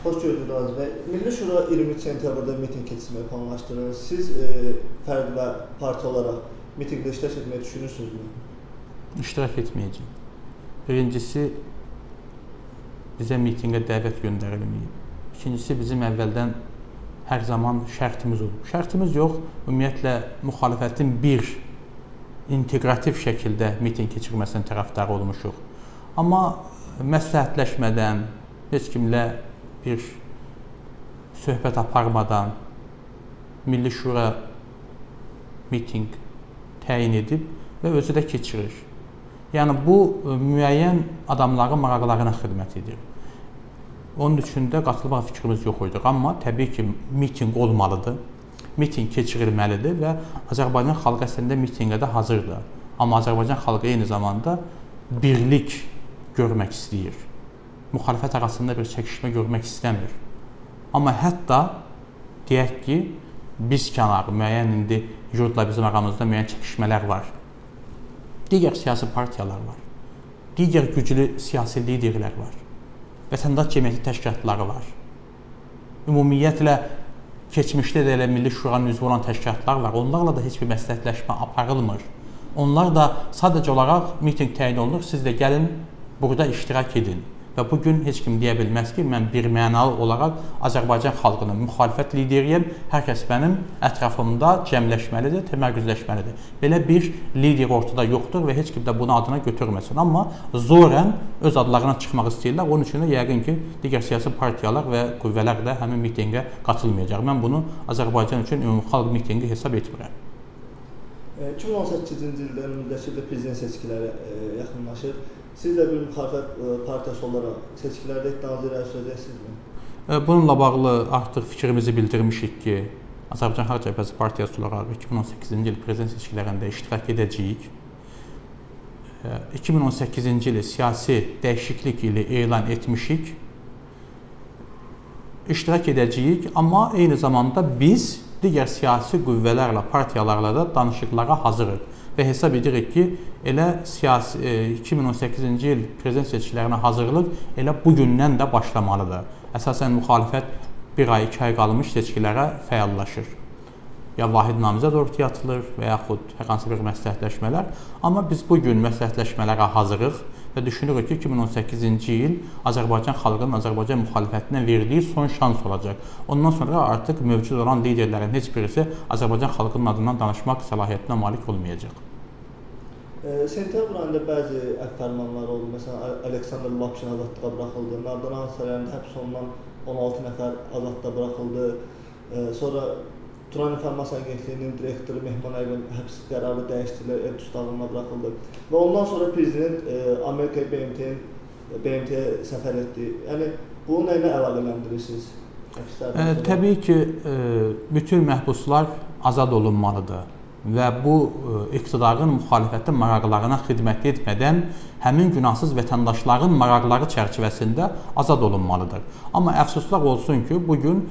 Xoş gördük Razi bəy. Milli Şura 23 sentyabrda miting keçirməyi planlaşdırır. Siz fərd və parti olaraq mitingdə iştirak etməyi düşünürsünüzmü? İştirak etməyəcəyim. Birincisi, bizə mitingə dəvət göndərilməyib. İkincisi, bizim əvvəldən hər zaman şərtimiz olub. Şərtimiz yox, ümumiyyətlə müxalifətin bir integrativ şəkildə miting keçirməsinin tərəfdarı olmuşuq. Amma məsləhətləşmədən, heç kimlə bir söhbət aparmadan Milli Şura miting təyin edib və özü də keçirir. Yəni, bu müəyyən adamların maraqlarına xidmət edir. Onun üçün də qatılmaq fikrimiz yox idi. Amma təbii ki, miting olmalıdır, miting keçirilməlidir və Azərbaycan xalqı əslində mitingə də hazırdır. Amma Azərbaycan xalqı eyni zamanda birlik görmək istəyir. Müxalifət arasında bir çəkişmə görmək istəmir. Amma hətta deyək ki, biz kənarı müəyyən indi yurdla bizim aramızda müəyyən çəkişmələr var. Digər siyasi partiyalar var. Digər güclü siyasi liderlər var. Vətəndaş cəmiyyəti təşkilatları var. Ümumiyyətlə, keçmişdə də elə Milli Şuranın üzvü olan təşkilatlar var. Onlarla da heç bir məsləhətləşmə aparılmır. Onlar da sadəcə olaraq miting təyin olunur. Siz də gəlin, burada iştirak edin. Və bugün heç kim deyə bilməz ki, mən bir mənalı olaraq Azərbaycan xalqının müxalifət lideriyəm, hər kəs mənim ətrafımda cəmləşməlidir, təmərküzləşməlidir. Belə bir lider ortada yoxdur və heç kim də bunu adına götürməsin. Amma zorən öz adlarına çıxmaq istəyirlər. Onun üçün də yəqin ki, digər siyasi partiyalar və qüvvələr də həmin mitingə qatılmayacaq. Mən bunu Azərbaycan üçün ümumxalq mitingi hesab etmirəm. 2018-ci ildə önümüzdəki prezident seçkiləri yaxınlaşır. Siz də bir müxalifət partiyası olaraq seçkilərdə iddianızı irəli sürəcəksizmi? Bununla bağlı artıq fikrimizi bildirmişik ki, Azərbaycan Xalq Cəbhəsi partiyası olaraq 2018-ci il prezident seçkilərində iştirak edəcəyik. 2018-ci ili siyasi dəyişiklik ili elan etmişik. İştirak edəcəyik, amma eyni zamanda biz digər siyasi qüvvələrlə, partiyalarla da danışıqlara hazırıq. Və hesab edirik ki, elə 2018-ci il prezident seçkilərinə hazırlıq elə bugündən də başlamalıdır. Əsasən müxalifət bir ay, 2 ay qalmış seçkilərə fəallaşır. Ya vahid namizəd ortaya atılır və yaxud hər hansı bir məsləhətləşmələr. Amma biz bugün məsləhətləşmələrə hazırıq və düşünürük ki, 2018-ci il Azərbaycan xalqının Azərbaycan müxalifətinə verdiyi son şans olacaq. Ondan sonra artıq mövcud olan liderlərin heç birisi Azərbaycan xalqının adından danışmaq səlahiyyətinə malik olmayacaq. Sentyabr ayında bəzi əfərmanlar oldu. Məsələn, Aleksandr Lapşin azadlığa buraxıldı. Nardan Sarayında həbs olunan 16 nəfər azadlığa buraxıldı. Sonra Turan İnformasiya Agentliyinin direktoru Mehman Əqin həbs qərarı dəyişdirilir, ev tutaqlığına buraxıldı. Və ondan sonra prezident Amerika BMT-yə səfər etdi. Yəni, bunu nə ilə əlaqələndirirsiniz? Təbii ki, bütün məhbuslar azad olunmalıdır və bu iqtidarın müxalifətin maraqlarına xidmət etmədən həmin günahsız vətəndaşların maraqları çərçivəsində azad olunmalıdır. Amma əfsuslar olsun ki, bugün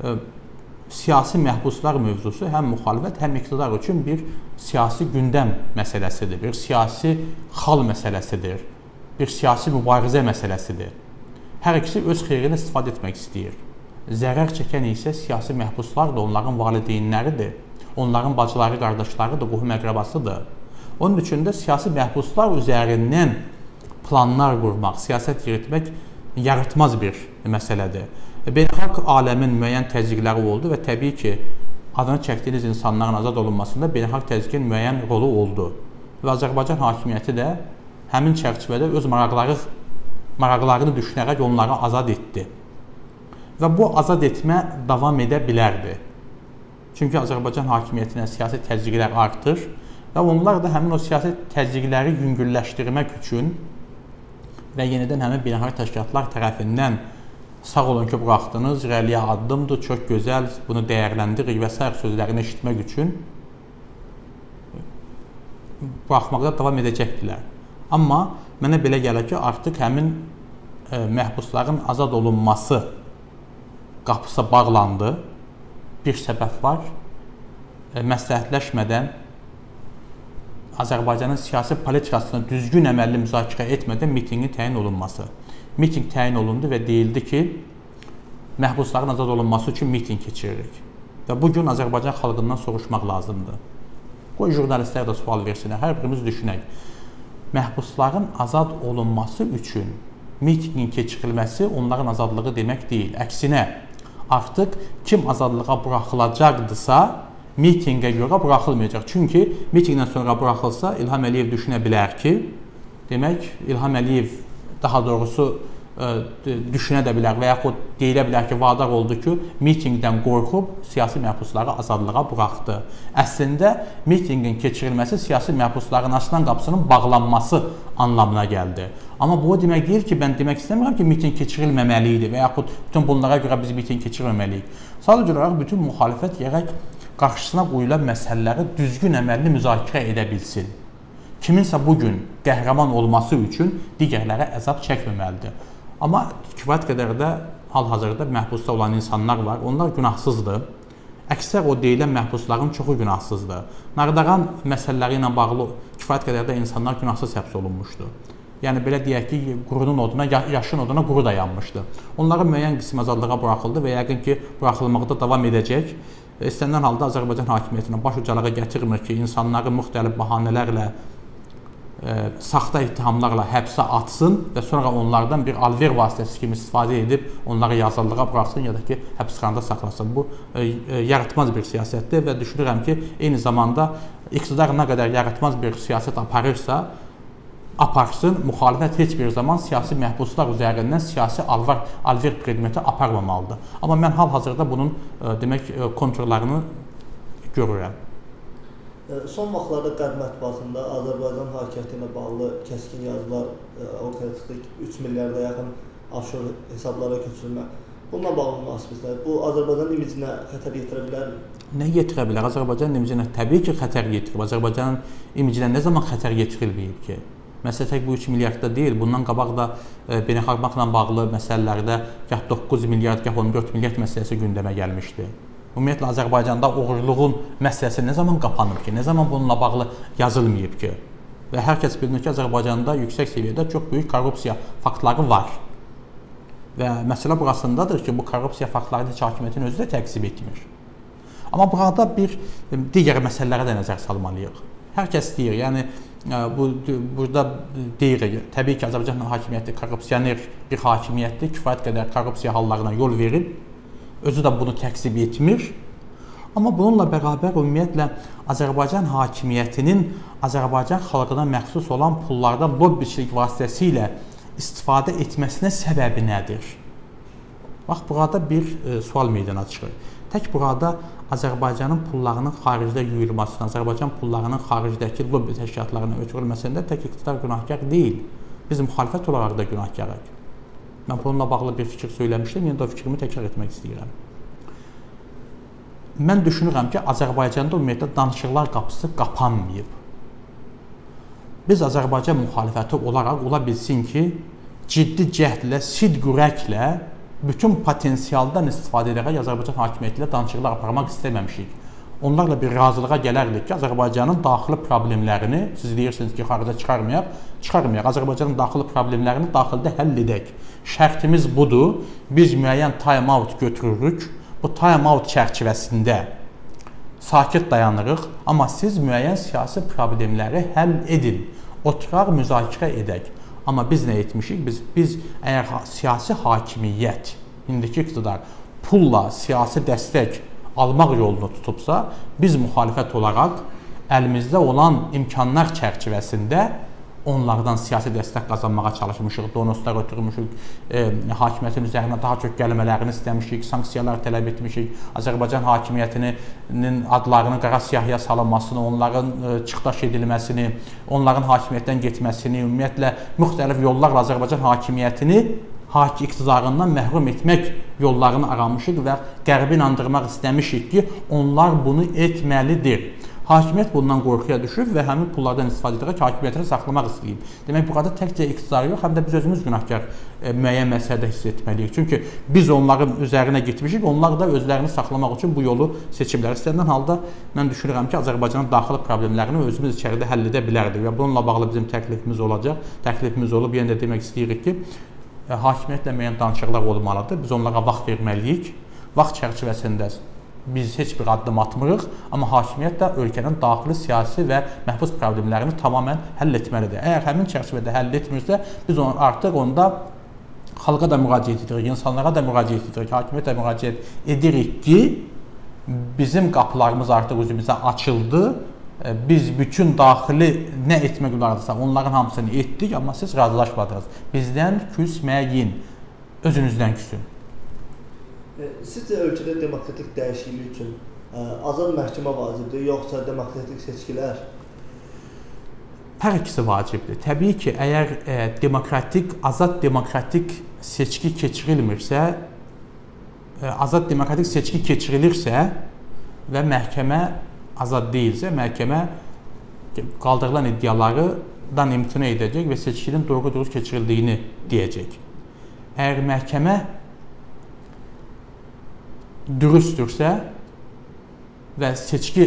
siyasi məhbuslar mövzusu həm müxalifət, həm iqtidar üçün bir siyasi gündəm məsələsidir, bir siyasi xal məsələsidir, bir siyasi mübarizə məsələsidir. Hər ikisi öz xeyrinə istifadə etmək istəyir. Zərər çəkən isə siyasi məhbuslar da onların valideynləridir, onların bacıları, qardaşlarıdır, qohum əqrəbasıdır. Onun üçün də siyasi məhbuslar üzərindən planlar qurmaq, siyasət yaratmaz bir məsələdir. Beynəlxalq aləmin müəyyən təzyiqləri oldu və təbii ki, adını çəkdiyiniz insanların azad olunmasında beynəlxalq təzyiqin müəyyən rolu oldu. Və Azərbaycan hakimiyyəti də həmin çərçivədə öz maraqlarını düşünərək onları azad etdi. Və bu azad etmə davam edə bilərdi. Çünki Azərbaycan hakimiyyətinə siyasi təzyiqlər artır və onlar da həmin o siyasi təzyiqləri yüngülləşdirmək üçün və yenidən həmin beynəlxalq təşkilatlar tərəfindən sağ olun ki, buraxdınız, irəliyə addımdır, çox gözəl, bunu dəyərləndirik və s. sözlərini eşitmək üçün buraxmaqda davam edəcəkdilər. Amma mənə belə gəlir ki, artıq həmin məhbusların azad olunması qapısı bağlandı. Bir səbəb var, məsləhətləşmədən Azərbaycanın siyasi politikasını düzgün əməlli müzakirə etmədən mitinqin təyin olunması. Mitinq təyin olundu və deyildi ki, məhbusların azad olunması üçün miting keçiririk. Və bu gün Azərbaycan xalqından soruşmaq lazımdır. Qoy jurnalistlər də sual versinlər, hər birimiz düşünək. Məhbusların azad olunması üçün mitingin keçirilməsi onların azadlığı demək deyil. Əksinə, artıq kim azadlığa buraxılacaqdırsa, mitingə görə buraxılmayacaq. Çünki mitingdən sonra buraxılsa, İlham Əliyev düşünə bilər ki, demək, İlham Əliyev daha doğrusu düşünə də bilər və yaxud deyilə bilər ki, vadar oldu ki, mitingdən qorxub siyasi məhbusları azadlığa buraxdı. Əslində, mitingin keçirilməsi siyasi məhbusların açılan qapısının bağlanması anlamına gəldi. Amma bu o demək deyil ki, mən demək istəmirəm ki, miting keçirilməməli idi və yaxud bütün bunlara görə biz miting keçirməməliyik. Sadəcə olaraq bütün müxalifət gərək qarşısına qoyulan məsələləri düzgün əməlli müzakirə edə bilsin. Kiminsə bugün qəhrəman olması üçün digərlərə əzab çəkməməlidir. Amma kifayət qədər də hal-hazırda məhbusda olan insanlar var. Onlar günahsızdır. Əksər o deyilən məhbusların çoxu günahsızdır. Nardağan məsələləri ilə bağlı kifayət qədər də insanlar günahsız həbs olunmuşdur. Yəni belə deyək ki, qurunun oduna, yaşın oduna quru dayanmışdı. Onların müəyyən qismi azadlığa buraxıldı və yəqin ki, buraxılmaqda davam edəcək. İstənilən halda Azərbaycan hakimiyyətinə baş ucalığa gətirmir ki, insanları müxtəlif bahanələrlə, saxta ittihamlarla həbsə atsın və sonra onlardan bir alver vasitəsi kimi istifadə edib onları yazılığa buraxsın ya da ki, həbsxanada saxlasın. Bu, yaratmaz bir siyasətdir və düşünürəm ki, eyni zamanda iqtidar nə qədər yaratmaz bir siyasət aparırsa, aparsın, müxalifət heç bir zaman siyasi məhbuslar üzərindən siyasi alver predmeti aparmamalıdır. Amma mən hal-hazırda bunun demək, konturlarını görürəm. Son vaxtlarda qərb mətbuatında Azərbaycan hakimiyyəti ilə bağlı kəskin yazılar ortaya çıxdı. 3 milyarda yaxın offshore hesablara köçürülmə. Bununla bağlı münasibətlər, bu Azərbaycan imicinə xətər yetirə bilərmi? Nə yetirə bilər? Azərbaycan imicinə təbii ki, xətər yetirib. Azərbaycanın imicinə nə zaman xətər yetirilməyib ki? Məsələ tək bu 3 milyardda deyil. Bundan qabaq da beynəlxalqla bağlı məsələlərdə gah 9 milyard, gah 14 milyard məsələsi gündəmə gəlmişdi. Ümumiyyətlə, Azərbaycanda uğurluğun məsələsi nə zaman qapanıb ki, nə zaman bununla bağlı yazılmayıb ki? Və hər kəs bilir ki, Azərbaycanda yüksək səviyyədə çox böyük korrupsiya faktları var. Və məsələ burasındadır ki, bu korrupsiya faktlarını heç hakimiyyətin özü də təqsib etmir. Amma burada bir digər məsələlərə də nəzər salmalıyıq. Hər kəs deyir, yəni burada deyirik, təbii ki, Azərbaycan hakimiyyəti korrupsioner bir hakimiyyətdir, kifayət qədər korrupsiya hallarına yol verib, özü də bunu təqsib etmir. Amma bununla bərabər ümumiyyətlə Azərbaycan hakimiyyətinin Azərbaycan xalqına məxsus olan pullardan lobbiçilik vasitəsilə istifadə etməsinə səbəbi nədir? Bax, burada bir sual meydana çıxır. Tək burada Azərbaycanın pullarının xaricdə yuyulmasına, Azərbaycan pullarının xaricdəki lobbi təşkilatlarına ötürülməsində tək iqtidar günahkar deyil. Biz müxalifət olaraq da günahkarıq. Mən bununla bağlı bir fikir söyləmişdim, yəni də o fikrimi təkrar etmək istəyirəm. Mən düşünürəm ki, Azərbaycanda ümumiyyətlə danışıqlar qapısı qapanmayıb. Biz Azərbaycan müxalifəti olaraq ola bilsin ki, ciddi cəhdlə, sidq-ürəklə bütün potensialdan istifadə edərək Azərbaycan hakimiyyəti ilə danışıqlar aparmaq istəməmişik. Onlarla bir razılığa gələrdik ki, Azərbaycanın daxili problemlərini, siz deyirsiniz ki, xaricə çıxarmayaq. Azərbaycanın daxili problemlərini daxildə həll edək. Şərtimiz budur, biz müəyyən time-out götürürük. Bu time-out çərçivəsində sakit dayanırıq, amma siz müəyyən siyasi problemləri həll edin. Oturaq, müzakirə edək. Amma biz nə etmişik? Biz əgər siyasi hakimiyyət, indiki iqtidar pulla siyasi dəstək almaq yolunu tutubsa, biz müxalifət olaraq əlimizdə olan imkanlar çərçivəsində onlardan siyasi dəstək qazanmağa çalışmışıq, donoslar ötürmüşük, hakimiyyətin üzərinə daha çox gəlmələrini istəmişik, sanksiyalar tələb etmişik, Azərbaycan hakimiyyətinin adlarının qara siyahıya salınmasını, onların çıxdaş edilməsini, onların hakimiyyətdən getməsini, ümumiyyətlə müxtəlif yollarla Azərbaycan hakimiyyətini iqtidarından məhrum etmək yollarını aramışıq və Qərbi inandırmaq istəmişik ki, onlar bunu etməlidir. Hakimiyyət bundan qorxuya düşüb və həmin pullardan istifadə edərək hakimiyyətini saxlamaq istəyib. Demək, burada təkcə iqtidar yox, həm də biz özümüz günahkar müəyyən məsələdə hiss etməliyik. Çünki biz onların üzərinə getmişik, onlar da özlərini saxlamaq üçün bu yolu seçiblər. İstənilən halda mən düşünürəm ki, Azərbaycanın daxili problemlərini özümüz içəridə həll edə bilərdik və bununla bağlı bizim təklifimiz olacaq. Təklifimiz olub, yenə də demək istəyirik ki, hakimiyyətlə müəyyən danışıqlar olmalıdır. Biz onlara vaxt verməliyik. Vaxt çərçivəsində biz heç bir addım atmırıq, amma hakimiyyət də ölkənin daxili siyasi və məhbus problemlərini tamamilə həll etməlidir. Əgər həmin çərçivədə həll etmirsə, biz artıq onda xalqa da müraciət edirik, insanlara da müraciət edirik, hakimiyyətə müraciət edirik ki, bizim qapılarımız artıq üzümüzə açıldı. Biz bütün daxili nə etmək olardısa, onların hamısını etdik, amma siz razılaşmadınız. Bizdən küsməyin, özünüzdən küsün. Sizcə ölkədə demokratik dəyişiklik üçün azad məhkəmə vacibdir, yoxsa demokratik seçkilər? Hər ikisi vacibdir. Təbii ki, əgər azad demokratik seçki keçirilmirsə, azad demokratik seçki keçirilirsə və məhkəmə azad deyilsə, məhkəmə qaldırılan iddialardan imtina edəcək və seçkinin doğru-dürüst keçirildiyini deyəcək. Əgər məhkəmə dürüstdürsə və seçki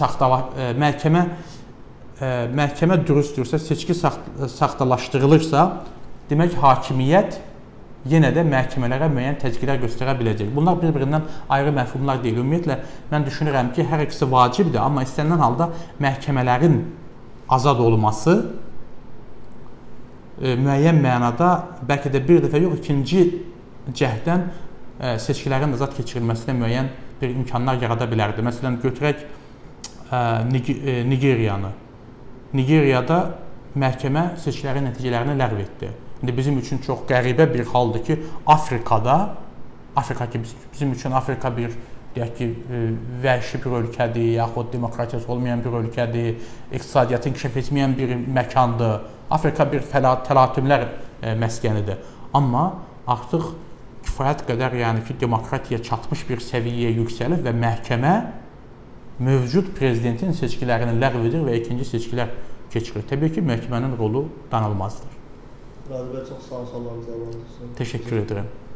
məhkəmə dürüstdürsə, seçki saxtalaşdırılırsa, demək hakimiyyət yenə də məhkəmələrə müəyyən təcridlər göstərə biləcək. Bunlar bir-birindən ayrı məfhumlar deyil. Ümumiyyətlə, mən düşünürəm ki, hər ikisi vacibdir, amma istənilən halda məhkəmələrin azad olması müəyyən mənada, bəlkə də bir dəfə yox, ikinci cəhddən seçkilərin azad keçirilməsinə müəyyən bir imkanlar yarada bilərdi. Məsələn, götürək Nigeriyanı. Nigeriyada məhkəmə seçkilərin nəticələrini ləğv etdi. İndi bizim üçün çox qəribə bir haldır ki, Afrika bizim üçün Afrika bir, deyək ki, vəhşi bir ölkədir, yaxud demokratiyası olmayan bir ölkədir, iqtisadiyyatı inkişaf etməyən bir məkandır. Afrika bir təlatümlər məskənidir. Amma artıq kifayət qədər, yəni ki, demokratiya çatmış bir səviyyəyə yüksəlib və məhkəmə mövcud prezidentin seçkilərini ləğv edir və ikinci seçkilər keçirir. Təbii ki, məhkəmənin rolu danılmazdır. Razı bəy, çox sağ olun, suallarınızı alın. Təşəkkür edirəm.